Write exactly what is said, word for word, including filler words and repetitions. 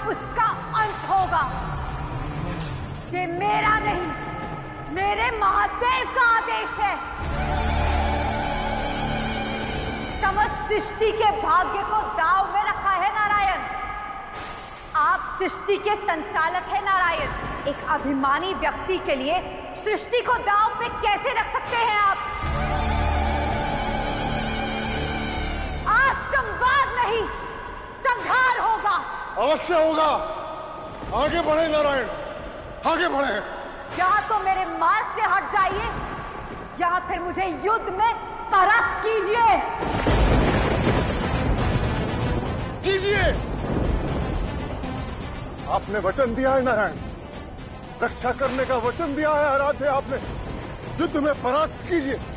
उसका अंत होगा। ये मेरा नहीं, मेरे महादेव का आदेश है। समस्त सृष्टि के भाग्य को दांव में रखा है नारायण। आप सृष्टि के संचालक हैं नारायण। एक अभिमानी व्यक्ति के लिए सृष्टि को दांव पे कैसे रख सकते हैं आप? आज संवाद नहीं, संहार होगा। अवश्य होगा। आगे बढ़े नारायण, आगे बढ़े। या तो मेरे मार्ग से हट जाइए या फिर मुझे युद्ध में परास्त कीजिए। कीजिए। आपने वचन दिया है नारायण, रक्षा करने का वचन दिया है आराध्य आपने। युद्ध में परास्त कीजिए।